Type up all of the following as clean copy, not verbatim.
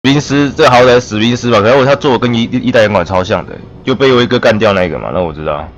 兵师这好歹死兵师吧，可是他做的跟一代人馆超像的，就被威哥干掉那个嘛，那我知道。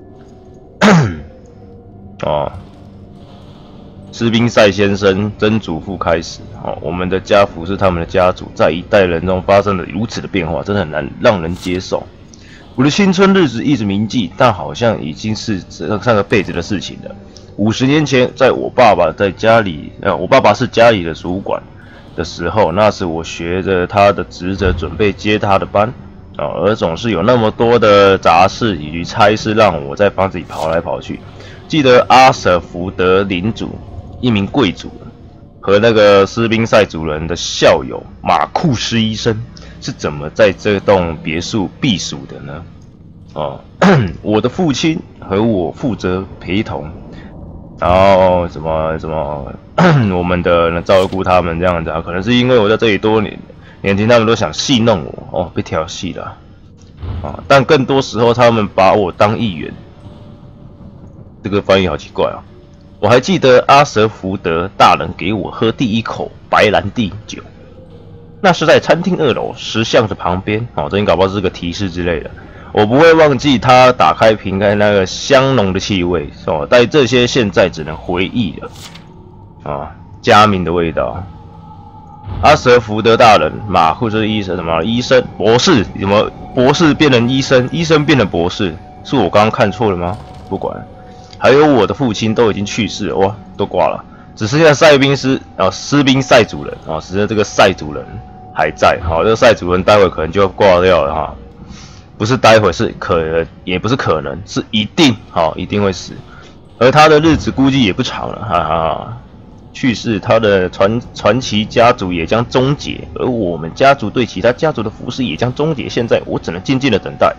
哦，士兵赛先生曾祖父开始，哦，我们的家父是他们的家族，在一代人中发生了如此的变化，真的很难让人接受。我的青春日子一直铭记，但好像已经是上个辈子的事情了。50年前，在我爸爸在家里，我爸爸是家里的主管的时候，那时我学着他的职责，准备接他的班，而总是有那么多的杂事以及差事让我在房子里跑来跑去。记得阿舍福德领主，一名贵族，和那个士兵赛主人的校友马库斯医生是怎么在这栋别墅避暑的呢？我的父亲和我负责陪同。然后什么我们的照顾他们这样子啊，可能是因为我在这里多年，轻他们都想戏弄我被调戏了啊，但更多时候他们把我当议员。这个翻译好奇怪啊！我还记得阿舍福德大人给我喝第一口白兰地酒，那是在餐厅2楼石像的旁边这应该搞不好是个提示之类的。我不会忘记他打开瓶盖那个香浓的气味但这些现在只能回忆了佳明的味道。阿舍福德大人，马库斯医生，什么医生博士，什么博士变成医生，医生变成博士，是我刚刚看错了吗？不管，还有我的父亲都已经去世了，哇，都挂了，只剩下赛兵师士兵赛主人只剩这个赛主人还在这个赛主人待会可能就要挂掉了不是待会，是可能，也不是可能，是一定，一定会死。而他的日子估计也不长了，哈哈。去世，他的传奇家族也将终结，而我们家族对其他家族的服侍也将终结。现在我只能静静的等待。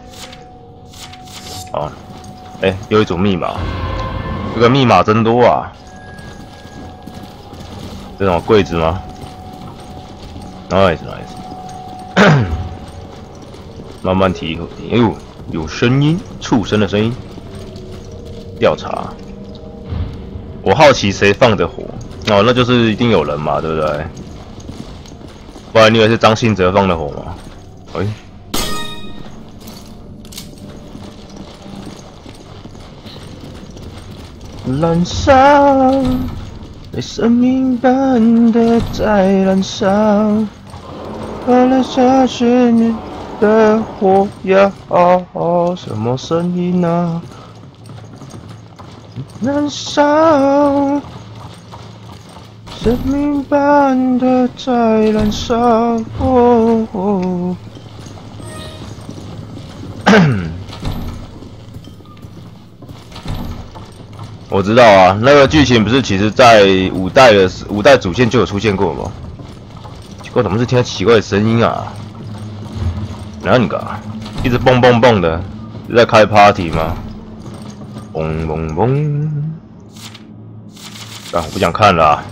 又一组密码，这个密码真多啊！这种柜子吗 ？Nice。慢慢提，有声音，畜生的声音。调查，我好奇谁放的火那就是一定有人嘛，对不对？不然你以为是张信哲放的火吗？燃烧，在生命般的在燃烧，快乐下去你的火药，什么声音啊？燃烧，生命般的在燃烧。我知道啊，那个剧情不是其实在五代主线就有出现过吗？结果怎么是听到奇怪的声音啊？哪个一直蹦蹦蹦的，是在开 party 吗？蹦蹦蹦！我不想看了啊，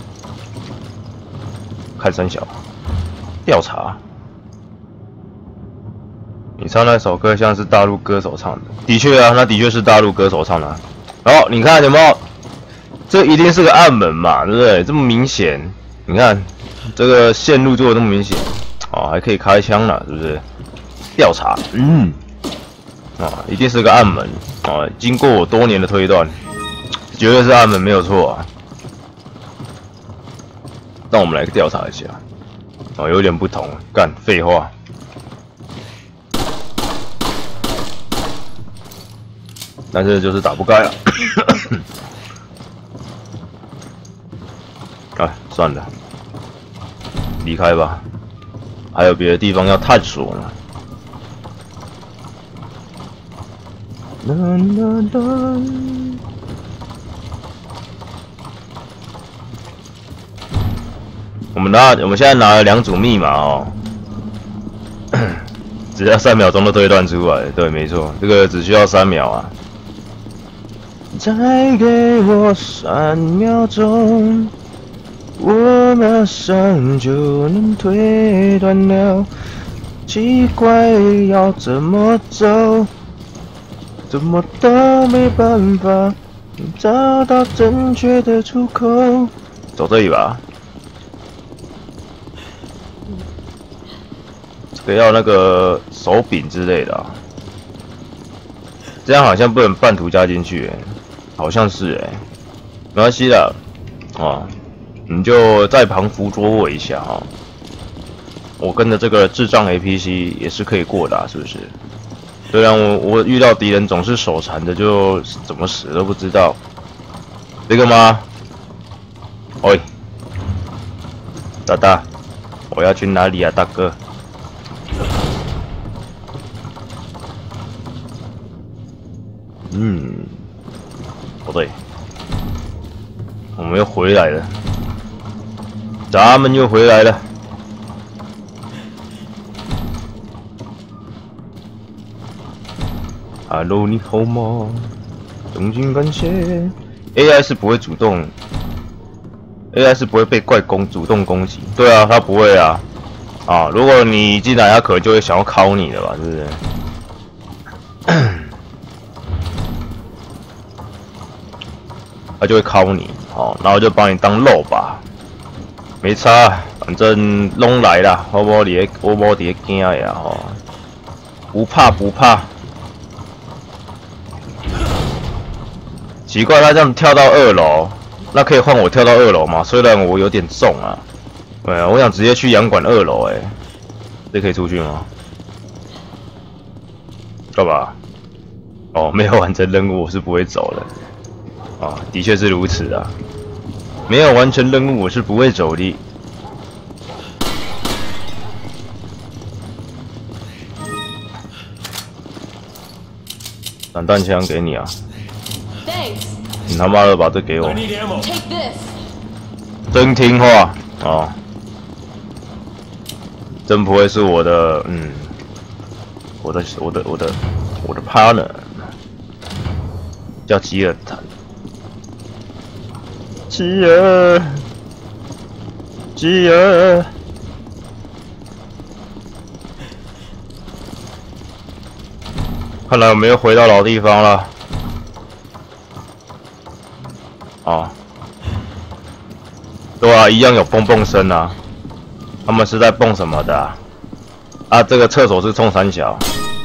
看三小调查。你唱那首歌像是大陆歌手唱的，的确啊，那的确是大陆歌手唱的。你看有没有？这一定是个暗门嘛，对不对？这么明显，你看这个线路做的那么明显，还可以开枪了，是不是？调查，一定是个暗门经过我多年的推断，绝对是暗门没有错啊。让我们来调查一下，有点不同，干废话。但是就是打不开了。算了，离开吧，还有别的地方要探索呢。我们现在拿了2组密码只要3秒钟都推断出来。对，没错，这个只需要3秒啊。再给我3秒钟，我马上就能推断了。奇怪，要怎么走？怎么都没办法找到正确的出口。走这里吧。 个要那个手柄之类的、啊，这样好像不能半途加进去、欸，好像是没关系的，啊，你就在旁辅佐我一下哈、我跟着这个智障 APC 也是可以过的、啊，是不是？虽然我遇到敌人总是手残的，就怎么死都不知道。这个吗？喂，大大，我要去哪里啊，大哥？不对，我们又回来了，咱们又回来了。Hello， 你好吗？衷心感谢。AI 是不会主动 ，AI 是不会被怪攻主动攻击。对啊，他不会啊。啊，如果你进来，他可能就会想要敲你了吧，是不是？他就会敲你，然后就把你当肉吧，没差，反正拢来啦，我无伫惊的呀，不怕不怕。奇怪，他这样跳到2楼，那可以换我跳到2楼吗？虽然我有点重啊，对啊，我想直接去洋馆2楼，这可以出去吗？干嘛？哦，没有完成任务，我是不会走的。啊，的确是如此啊！没有完成任务，我是不会走的。散弹枪给你啊！你他妈的把这给我！真听话哦！真不会是我的我的 partner 叫吉尔坦。吉尔，看来我们又回到老地方了。啊，对啊，一样有蹦蹦声啊。他们是在蹦什么的啊？啊，这个厕所是冲三小。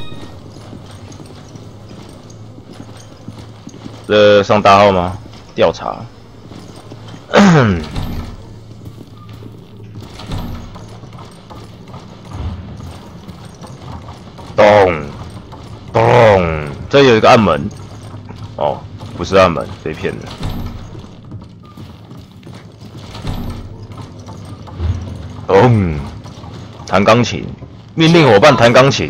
这上大号吗？调查。咚咚，这有一个暗门。哦，不是暗门，被骗了。咚，弹钢琴，命令伙伴弹钢琴。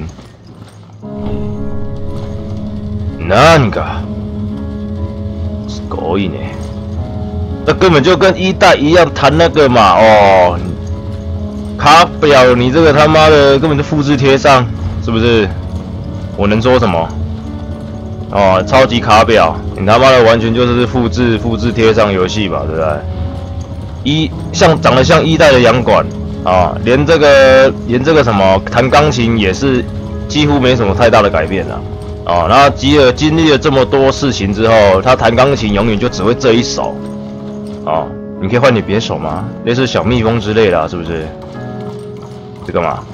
なんか，すごいね。那根本就跟1代一样弹那个嘛，哦，卡表你这个他妈的根本就复制贴上，是不是？我能说什么？哦，超级卡表，你他妈的完全就是复制贴上游戏吧，对不对？长得像1代的洋馆啊，连这个什么弹钢琴也是几乎没什么太大的改变啊。哦，然后吉尔经历了这么多事情之后，他弹钢琴永远就只会这一首。哦，你可以换你别手吗？类似小蜜蜂之类的、啊，是不是？这干嘛？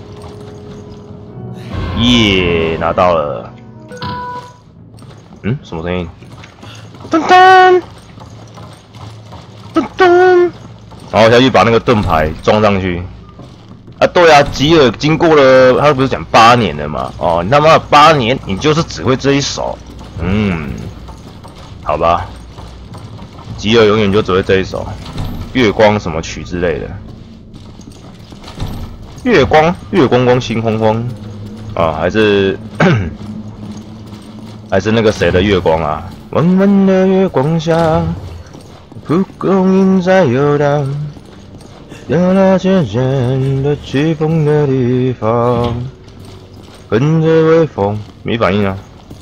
耶，拿到了。什么声音？噔噔噔噔，然后下去把那个盾牌装上去。啊，对啊，吉尔经过了，他不是讲8年了吗？哦，你他妈的8年，你就是只会这一手。好吧。吉尔永远就只会这一首，月光什么曲之类的。月光光心慌慌啊，还是那个谁的月光啊？弯弯的月光下，蒲公英在游荡，有那渐渐的起风的地方，跟着微风，没反应啊。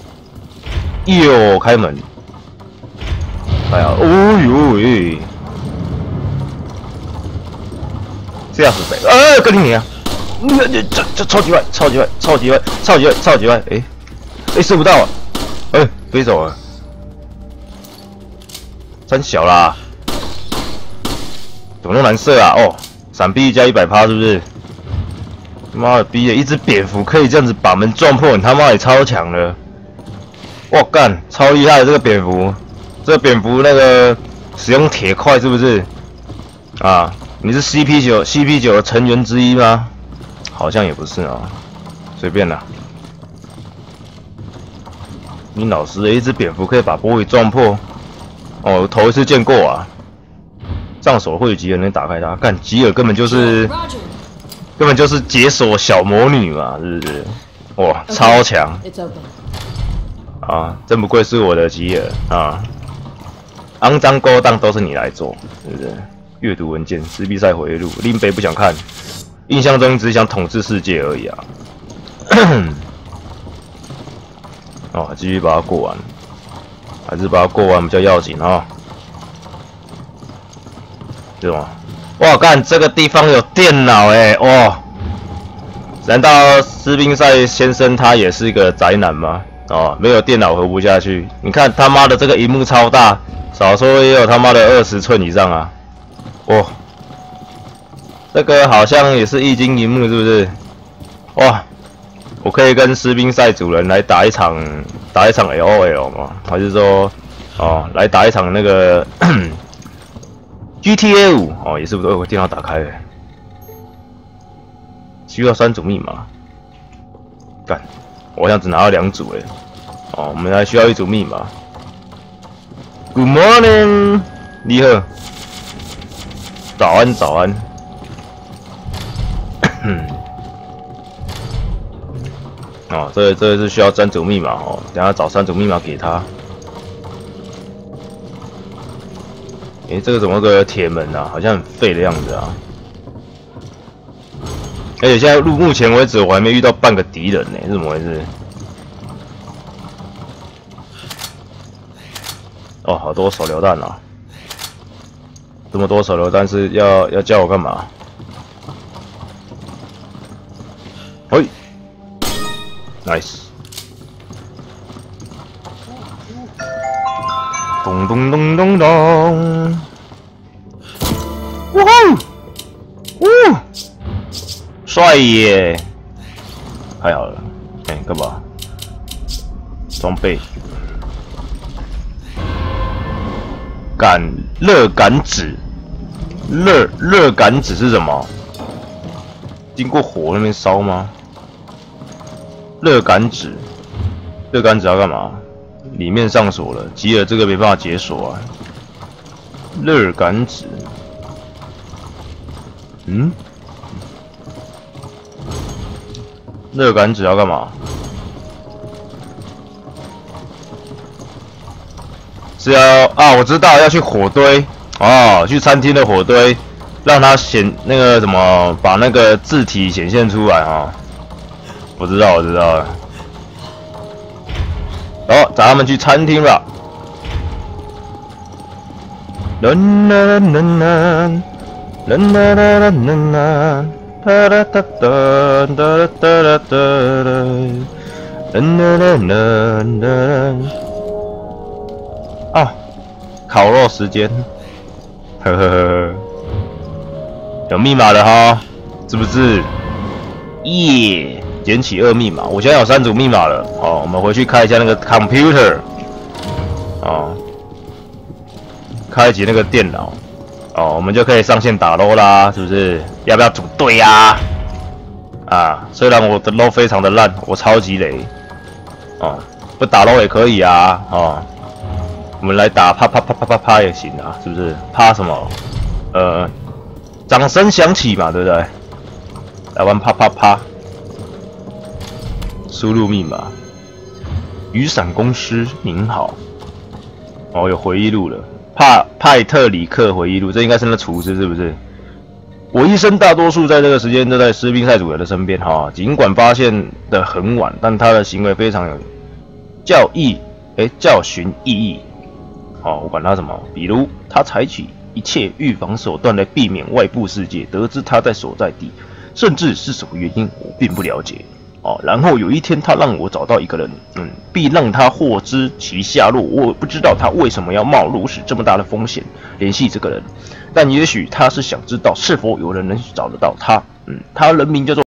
哟，开门。哎呀，哦呦喂！吓死谁？跟你啊！这超级坏！射不到啊！飞走了，真小啦！怎么那么难射啊？哦，闪避加100%是不是？ 妈的逼的，一只蝙蝠可以这样子把门撞破，你他妈也超强了！我干，超厉害的这个蝙蝠，这个蝙蝠那个使用铁块是不是？啊，你是 CP9 的成员之一吗？好像也不是啊，随便啦。你老实的一只蝙蝠可以把玻璃撞破，哦，我头一次见过啊！上手会吉尔能打开它，干吉尔根本就是解锁小魔女嘛，是不是？哇，超强！啊，真不愧是我的吉尔啊！肮脏勾当都是你来做，是不是？阅读文件，撕逼赛回忆录，林北不想看，印象中只想统治世界而已啊！哦，继续把它过完，还是把它过完比较要紧啊！是吗？哇，干这个地方有电脑哎！哇，难道斯宾塞先生他也是一个宅男吗？哦，没有电脑活不下去。你看他妈的这个萤幕超大，少说也有他妈的20寸以上啊！哇，这个好像也是液晶萤幕，是不是？哇，我可以跟斯宾塞主人来打一场 LOL 吗？还是说，哦，来打一场那个GTA 5哦，也是不是？我电脑打开了，需要3组密码。干，我好像只拿到2组嘞。哦，我们还需要1组密码。Good morning， 你好，早安早安。哦，这是需要3组密码哦，等下找3组密码给他。这个怎么有个铁门啊？好像很废的样子啊！而且现在目前为止我还没遇到半个敌人呢，是怎么回事？哦，好多手榴弹啊！这么多手榴弹是要叫我干嘛？嘿 ，nice！ 咚咚咚咚咚！哇吼！帅耶！太好了，干嘛？装备。热感纸，热感纸是什么？经过火那边烧吗？热感纸要干嘛？里面上锁了，吉尔这个没办法解锁啊。热感纸，热感纸要干嘛？是要啊，我知道要去火堆哦，去餐厅的火堆，让它显那个什么，把那个字体显现出来啊。我知道了。哦，找他们去餐厅了。啊，烤肉时间，呵呵呵，有密码了哈，是不是？耶，捡起2密码，我现在有3组密码了。哦，我们回去开一下那个 computer， 哦，开启那个电脑，哦，我们就可以上线打 LOL 啦，是不是？要不要组队呀？啊，虽然我的 LOL 非常的烂，我超级雷，哦，不打 LOL 也可以啊，哦。我们来打啪也行啊，是不是？啪什么？掌声响起嘛，对不对？来玩啪，输入密码。雨伞公司您好。哦，有回忆录了，派特里克回忆录，这应该是那厨师是不是？我一生大多数在这个时间都在斯宾塞主人的身边哈，尽管发现的很晚，但他的行为非常有教训意义。哦，我管他什么，比如他采取一切预防手段来避免外部世界得知他在所在地，甚至是什么原因我并不了解。哦，然后有一天他让我找到一个人，并让他获知其下落。我不知道他为什么要冒如此这么大的风险联系这个人，但也许他是想知道是否有人能找得到他。他人名叫做